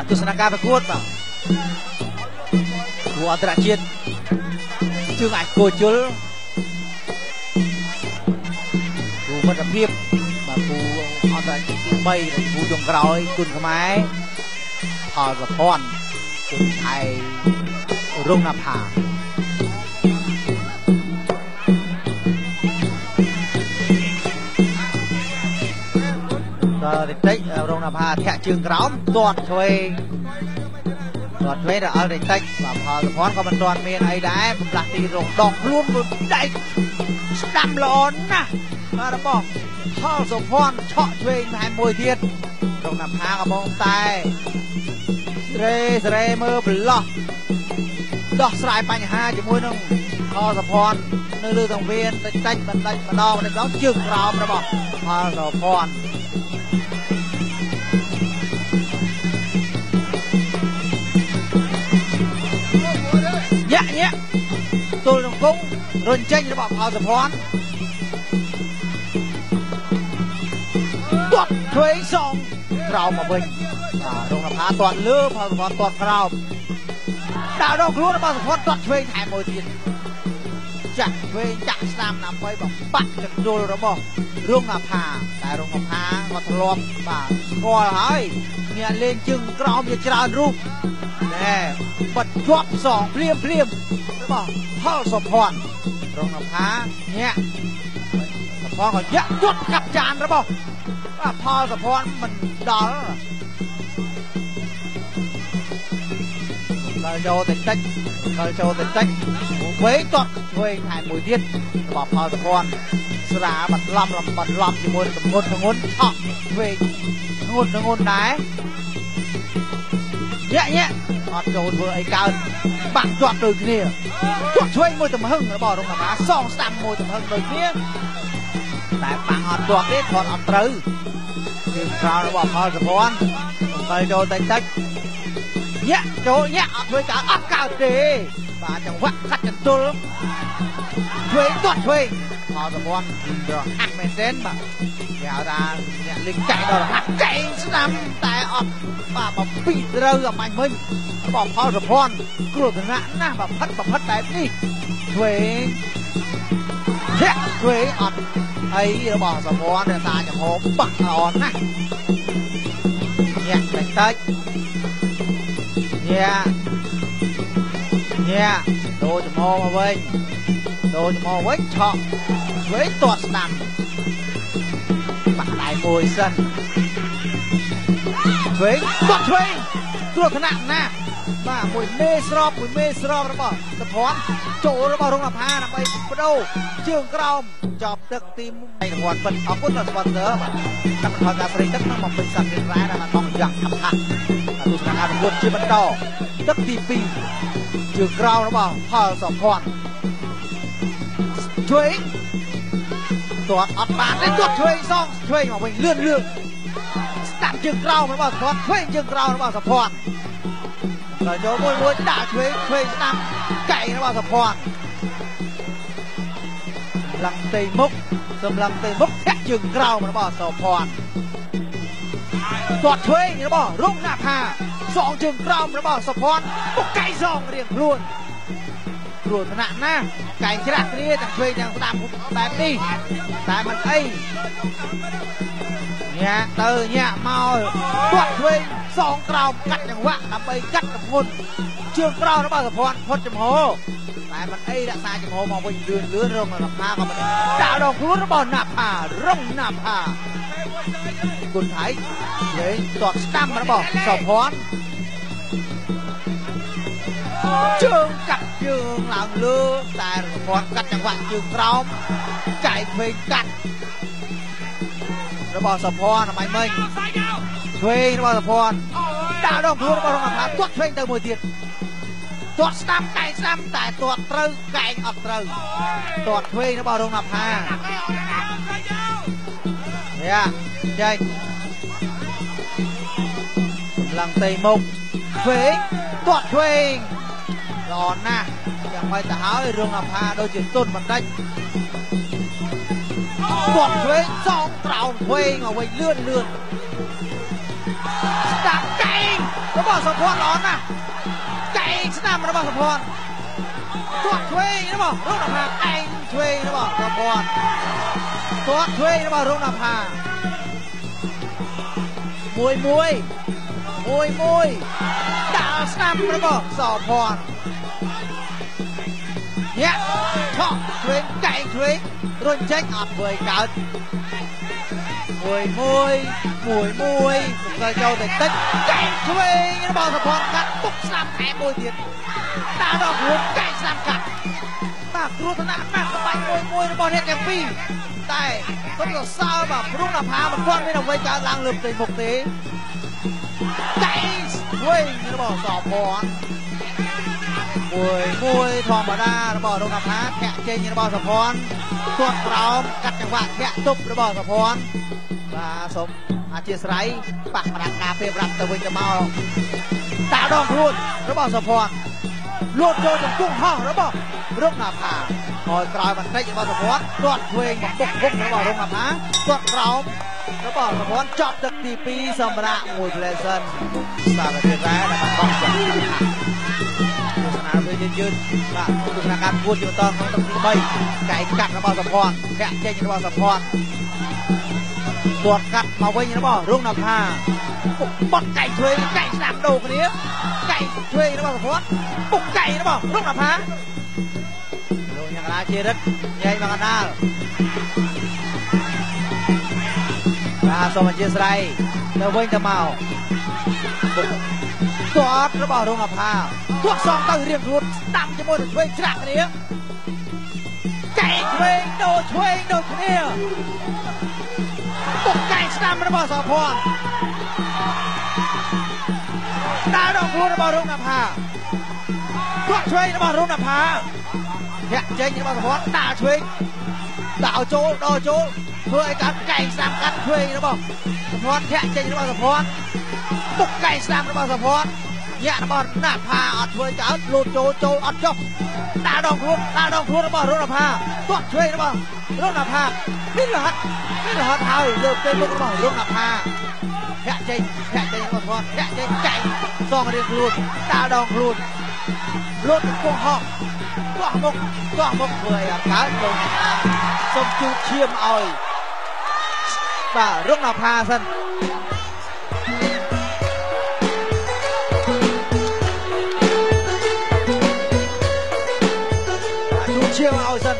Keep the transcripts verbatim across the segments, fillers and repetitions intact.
ទស្សនការប្រកួតបាទគួរអន្តរជាតិជើងអាចគោជុលគូមិត្តភាពបាទគូអន្តរជាតិទីបីគូចុងក្រោយគុណខ្មែរផលប្រព័ន្ធគុណថៃរងណាផាក៏តិចតិចរងណាផាធាក់ជើងក្រោមទាត់ឆ្វេងទាត់ឆ្វេងដល់តិចតិចបាទផលប្រព័ន្ធក៏មិនទាន់មានអីដែរកម្លាស់ទីរងដកខ្លួនមួយដៃស្ដាំល្អណាស់បាទរបស់ផលសុភ័ណ្ឌឆក់ឆ្វេងថែមមួយទៀតរងណាផាកំពុងតែស្រេស្រេមើលប្រឡោះដោះស្រាយបញ្ហាជាមួយនឹងផលសុភ័ណ្ឌនៅលើសង្វៀនតិចតិចបន្តិចម្ដងបន្តិចម្ដងជើងក្រោមរបស់ផលសុភ័ណ្ឌញាក់ញាក់ទល់នឹងគង់រុញចេញរបស់ផលសុភ័ណ្ឌទាត់ឆ្វេងសងក្រោមមកវិញបាទរងណាផាទាត់លើផលសុភ័ណ្ឌទាត់ក្រោមដាក់ដងខ្លួនរបស់សុភ័ណ្ឌទាត់ឆ្វេងថែមមួយទៀតចាក់ឆ្វេងចាក់ស្ដាំដើម្បីបំបាក់ចង្ជុលរបស់រងណាផាតែរងណាផាក៏ធ្លាប់បាទស្គាល់ហើយមានលេងជើងក្រោមជាច្រើនរូបណែបិទជាប់សងភ្លាមភ្លាមរបស់ផលសុភ័ណ្ឌរងណាផាញាក់សុភ័ណ្ឌក៏ញាក់យត់កាប់ចានរបស់បាទផលសុភ័ណ្ឌមិនដល់ដល់ចូលតិចតិចដល់ចូលតិចតិចវែងទាត់ឆ្វេងថែមមួយទៀតរបស់ផលសុភ័ណ្ឌស្រាបន្លំលំបន្លំជាមួយនឹងងុនងុនឆក់ឆ្វេងងុនងុនដែរញាក់ញាក់អត់ចូលធ្វើអីកើតបាក់ជាប់ដូចគ្នាទាត់ឆ្វេងមួយទំហឹងរបស់រងណាផាសងស្ដាំមួយទំហឹងដូចគ្នាតែបាំងអត់ទាត់ទេថតអត់ត្រូវជើងក្រោមរបស់ផលសុភ័ណ្ឌទៅចូលតិចតិចញាក់ចូលញាក់អត់ធ្វើកើតអត់កើតទេបាទចង្វាក់កាត់ចន្ទុលឆ្វេងទាត់ឆ្វេងផលសុភ័ណ្ឌរហ័សមែនទែនបាទគេហៅថាអ្នកលេងចែកដល់រហ័សចែកស្ដាំតែអត់បាទបំពីត្រូវអាមាញ់មិញរបស់ផលសុភ័ណ្ឌគ្រោះថ្នាក់ណាស់បាទផិតផិតបែបនេះឆ្វេងធាក់ឆ្វេងអត់អីរបស់សុភ័ណ្ឌរក្សាចំហបាក់ល្អណាស់ញាក់តិចតិចញាក់ញាក់ដូរចំហមកវិញដូរចំហវិញឆក់ឆ្វេងទាត់ស្ដាំបាក់ដៃមួយសិនឆ្វេងទាត់ឆ្វេងគ្រោះថ្នាក់ណាស់បាទមួយមេស្របមួយមេស្របរបស់សុភ័ណ្ឌចូលរបស់រងណាផាដើម្បីបដូរជើងក្រោមចប់ទឹកទីមួយរង្វាន់ពិតអរគុណដល់ស្ពនស័របាទកម្មវិធីការស្រីទឹកក្នុងបំពេញសត្វរ៉ែដែលបានបងយ៉ាងអផាទស្សនការប្រកួតជាបន្តទឹកទីពីរជើងក្រោមរបស់ផលសុភ័ណ្ឌឆ្វេងទាត់អត់បានទេទាត់ឆ្វេងសងឆ្វេងមកវិញលឿនលឿនស្ដាប់ជើងក្រោមរបស់សុភ័ណ្ឌឆ្វេងជើងក្រោមរបស់សុភ័ណ្ឌដល់ចូលមួយមួយដាក់ឆ្វេងឆ្វេងស្ដាប់កែងរបស់សុភ័ណ្ឌឡងទៅមុខសម្លឹងទៅមុខធាក់ជើងក្រោមរបស់សុភ័ណ្ឌទាត់ឆ្វេងរបស់រងណាផាសងជើងក្រោមរបស់សុភ័ណ្ឌពុកកែងសងរៀងខ្លួនគ្រោះថ្នាក់ណាស់កែងច្រាស់គ្នាទាំងឆ្វេងទាំងស្ដាំបែបនេះតែមិនអីញាក់ទៅញាក់មកទាត់ឆ្វេងសងក្រោមកាត់ចង្វាក់ដើម្បីកាត់កម្ងន់ជើងក្រោមរបស់សុភ័ណ្ឌផុតចំហតែមិនអីរក្សាចំហមកវិញលឿនលឿនរងណាផាក៏មិនដាក់ដងខ្លួនរបស់ណាផារងណាផាគុណថៃលេងទាត់ស្ដាំរបស់សុភ័ណ្ឌជើងកាត់ជើងឡើងលើតែសុភ័ណ្ឌកាត់ចង្វាក់ជើងក្រោមចែកវែងកាត់របស់សុភ័ណ្ឌមិនមិញឆ្វេងរបស់សុភ័ណ្ឌដាក់ដងខ្លួនរបស់រងណាផាទាត់ឆ្វេងទៅមួយទៀតទាត់ស្ដាំកែងស្ដាំតែទាត់ត្រូវកែងអត់ត្រូវទាត់ឆ្វេងរបស់រងណាផាយ៉ាចេញឡើងទៅមុខឆ្វេងទាត់ឆ្វេងល្អណាស់យ៉ាងម៉េចទៅហើយរងណាផាដូចជាទុនបន្តិចទាត់ឆ្វេងសងក្រោមឆ្វេងមកវិញលឿនលឿនស្ដាប់កែងររបស់សុភ័ណ្ឌល្អណាស់កែងស្នាមរបស់សុភ័ណ្ឌទាត់ឆ្វេងរបស់រុងនភាឯងឆ្វេងរបស់សុភ័ណ្ឌទាត់ឆ្វេងរបស់រុងនភាមួយមួយមួយមួយដាល់ស្នាមរបស់សុភ័ណ្ឌញាក់ថោកឆ្វេងកែងឆ្វេងរុញចេញអត់ធ្វើឲ្យកើតមួយមួយមួយមួយទៅចូលទៅតិចកែងឆ្វេងរបស់សុភ័ណ្ឌកាត់ទុកស្នាមថែមមួយទៀតតាដល់ខ្លួនកែងស្នាមកាត់បាទគ្រោះថ្នាក់ណាស់ក្បាច់មួយមួយរបស់អ្នកទាំងពីរតែគាត់ក៏សើបាទរុងនភាមិនគាត់មានអ្វីកើតឡើងលើផ្ទៃមុខទេកែងឆ្វេងរបស់សុភ័ណ្ឌមួយមួយធម្មតារបស់រុងនភាធាក់ចេញរបស់សុភ័ណ្ឌទាត់ក្រោមកាត់ចង្វាក់ធាក់ទប់របស់សុភ័ណ្ឌបាទសូមអធិស្ឋានប៉ះម្ដងការពេលប្រាប់ទៅវិញទៅមកតាដងខ្លួនរបស់សុភ័ណ្ឌលូតចូលចំពុះហោះរបស់រុងនភាហើយក្រោយបន្តិចរបស់សុភ័ណ្ឌទាត់ឆ្វេងបំពុកពុករបស់រុងនភាទាត់ក្រោមរបស់សុភ័ណ្ឌចប់ទឹកទីពីរសម្រាប់មួយ Pleasant សារទៀតដែរដែលបាត់បង់ចាស់ពេលយឺតយឺតបាទទស្សនកម្មគួតជាបន្តក្នុងទឹកទីបីកែកាត់របស់សុភ័ណ្ឌធាក់ចេញរបស់សុភ័ណ្ឌទាត់កាត់មកវិញរបស់រុងនភាពុកបត់កែឆ្វេងកែស្នាមដូរគ្នាកែឆ្វេងរបស់សុភ័ណ្ឌពុកកែរបស់រុងនភាលោកយ៉ាងណាជារិទ្ធញែកមកកណ្ដាលបាទសូមអធិស្ឋានទៅវិញទៅមកទាត់របស់រុងនភាទាត់សងទៅរៀងខ្លួនស្ដាំជាមួយនឹងឆ្វេងច្រាក់គ្នាកែឆ្វេងដូរឆ្វេងដូចគ្នាពុកកែស្ដាំរបស់សុភ័ណ្ឌដើរដល់ខ្លួនរបស់រុងនភាទាត់ឆ្វេងរបស់រុងនភាធាក់ចេញរបស់សុភ័ណ្ឌដើរឆ្វេងដើរចូលដល់ចូលធ្វើឲ្យកាត់កែស្ដាំកាត់ឆ្វេងរបស់សុភ័ណ្ឌធាក់ចេញរបស់សុភ័ណ្ឌពុកកែស្ដាំរបស់សុភ័ណ្ឌញាក់របស់នភាអត់ធ្វើចោលលូតចូលចូលអត់ចុះដើរដល់ខ្លួនដើរដល់ខ្លួនរបស់រុងនភាទាត់ឆ្វេងរបស់រុងនភានេះរហ័តនេះរហ័តហើយលើកពេលមុខរបស់រុងនភាធាក់ចេញធាក់ចេញរបស់គាត់ធាក់ចេញកែសងរៀងខ្លួនដើរដល់ខ្លួនលូតគង់ហោះទាស់មុខទាស់មុខធ្វើឲ្យអត់កើតលោកសូមជូតឈាមឲ្យបាទរុងនភាសិនជឿឲ្យសិន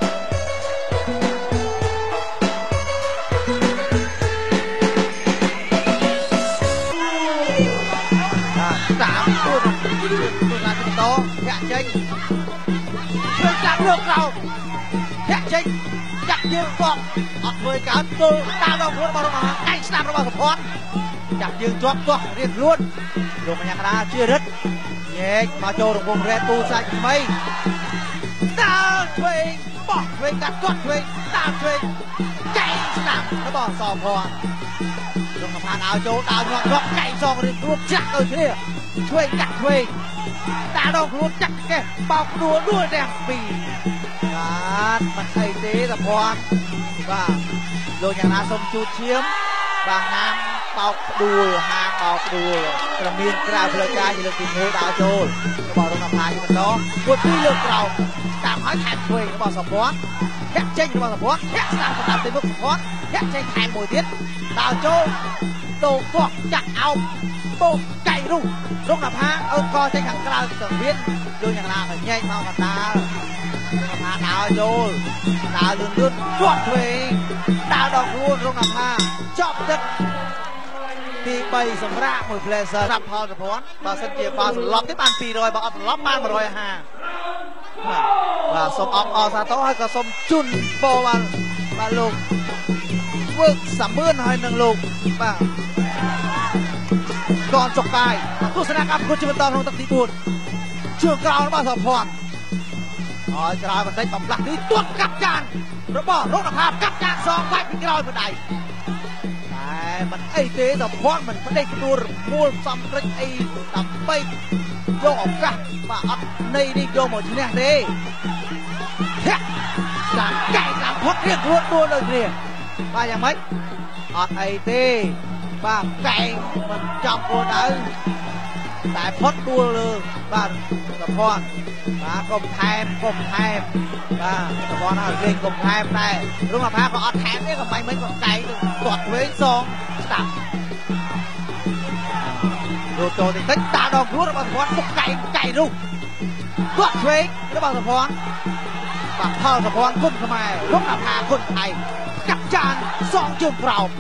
តាមខ្លួនខ្លួនណាទៅតធាក់ចេញធ្វើចាប់លើក្រោមធាក់ចេញចាក់យើងកប់អត់ធ្វើកើតទល់តាមដល់ខ្លួនរបស់របស់ឯងស្ដាប់របស់សុភ័ណ្ឌចាក់យើងជាប់ទាស់រៀបខ្លួនលោកម្យ៉ាងណាជារិទ្ធញែកមកចូលរង្វង់រ៉េទូសាច់ថ្មីដើរឆ្វេងបោះឆ្វេងកាត់ទាត់ឆ្វេងដើរឆ្វេងកែងស្ដាប់របស់សុភ័ណ្ឌរុងនភាដើរចូលដើរញាត់ញាត់កែងសងរៀបខ្លួនចាក់ដូចគ្នាឆ្វេងកាត់ឆ្វេងតាដងខ្លួនចាក់កេះបោកដួលដួលទាំងពីរបាទមិនអីទេសុភ័ណ្ឌបាទលោកយ៉ាងណាសូមជូតឈាមបាទហាងបោកដួលហាងបោកដួលប្រមានក្រៅផ្លូវការជាលើកទីមួយដើរចូលរបស់រុងនភាជាបន្តមួយពីរលើកក្រោមតាមឲ្យថែមឆ្វេងរបស់សុភ័ណ្ឌធាក់ចេញរបស់សុភ័ណ្ឌធាក់ស្ដាប់ស្ដាប់ទៅមុខសុភ័ណ្ឌធាក់ចេញថែមមួយទៀតដើរចូលដូរទាស់ចាក់អោបបោកកែងរុងរុងនភាអើកចេញខាងក្រៅទៅវិញយកយ៉ាងណាទៅញែកមកកណ្ដាលរុងនភាដើរចូលដើរលឿនលឿនជាប់ឆ្វេងដើរដល់ខ្លួនរុងនភាចប់ទឹកទីបីសម្រាប់មួយ Pleasant រាប់ផលសុភ័ណ្ឌបើសិនជាបើសន្លប់ទេបានពីររយបើអត់សន្លប់បានមួយរយห้าសិបបាទបាទសូមអបអរសាទរហើយក៏សូមជូនពរបានបាទលោកធ្វើសម្បឿនហើយនឹងលោកបាទកនចុកកាយទស្សនកម្មប្រកួតជាបន្តក្នុងទឹកទីបួនជើងក្រោយរបស់សុភ័ណ្ឌហើយក្រោយបន្តិចបំផ្លាស់នេះទាត់កាប់ចានរបស់រុងនភាកាប់ចានសងវាច់ពីក្រោយម្ដាយតែមិនអីទេសុភ័ណ្ឌមិនផ្ដេសផ្ដួលរមូលសំរិចអីដើម្បីយកឱកាសបាទអត់នៃនេះយកមកឈ្នះទេធាក់តាកែតាមផុតរៀងខ្លួនដួលដូចគ្នាបាទយ៉ាងម៉េចអត់អីទេបាទកែងមិនចំគោលដៅតែផុតដួលលើបាទសុភ័ណ្ឌបាទកុំថែមកុំថែមបាទសុភ័ណ្ឌឲ្យលេងកុំថែមដែររុងអាផាក៏អត់ថែមទេក៏មិនមិនក៏កែងគាត់ធ្វើសងស្ដាប់ចូលចូលតិចតិចតាដងខ្លួនរបស់សុភ័ណ្ឌពុកកែងកែងរុះគាត់ឆ្វេងរបស់សុភ័ណ្ឌបាទផលសុភ័ណ្ឌគុណខ្មែររុងអាផាគុណថៃកាប់ចានសងជើងក្រោម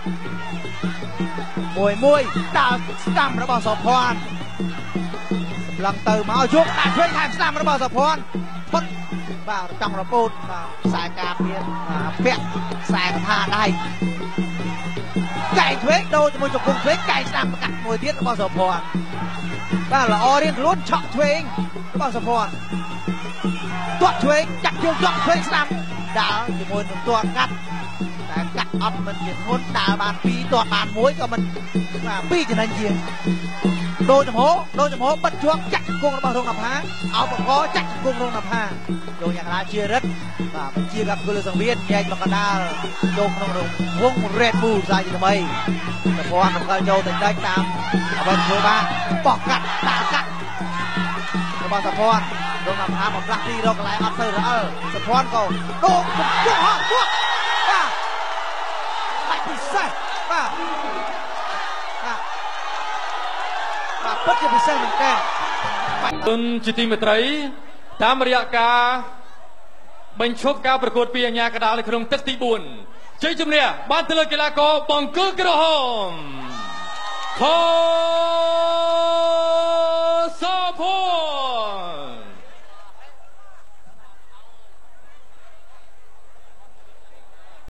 មួយមួយដើរស្ដាំរបស់សុភ័ណ្ឌសម្លឹងទៅមកយកដាក់ឆ្វេងថែមស្ដាំរបស់សុភ័ណ្ឌផុតបាទចង់រពូតបាទខ្សែការពារពាក់ខ្សែកថាដៃកែងឆ្វេងដូរជាមួយជង្គង់ឆ្វេងកែងស្ដាំប្រកាត់មួយទៀតរបស់សុភ័ណ្ឌបាទល្អរៀងខ្លួនឆក់ឆ្វេងរបស់សុភ័ណ្ឌទាត់ឆ្វេងចាក់ជើងទាត់ឆ្វេងស្ដាំដើរជាមួយនឹងទាត់កាត់តែកាត់អត់មិនជាធ្ងន់ដើរបានពីរទាត់បានមួយក៏មិនបាទពីរចំណេញជាងដូរចំហដូរចំហបិទជាប់ចាក់ជង្គង់របស់រងនភាឲ្យបកចាក់ជង្គង់រងនភាលោកយ៉ាងណាជារិទ្ធបាទបញ្ជាกับគុលសង្វៀនញែកមកកណ្ដាលចូលក្នុងរងវង Red Bull សាជាថ្មីប្រព័ន្ធបង្កើតចូលតិចតិចតាមអ្វីធ្វើបានបោះកាត់តាកាត់របស់សុភ័ណ្ឌរងនភាបំផ្លាស់ទីរកកន្លែងអត់ទៅរអិលសុភ័ណ្ឌក៏ដូរជង្គង់ហោះទួបាទបាច់ពិសេសបាទបាទបាទពិតជាពិសេសមែនតើទុនជាទីមេត្រីតាមរយៈការបញ្ឈប់ការប្រកួតពីអាជ្ញាកណ្ដាលនៅក្នុងទឹកទីបួនជ័យជំនះបានទៅលើកីឡាករបង្គោលក្រហមខ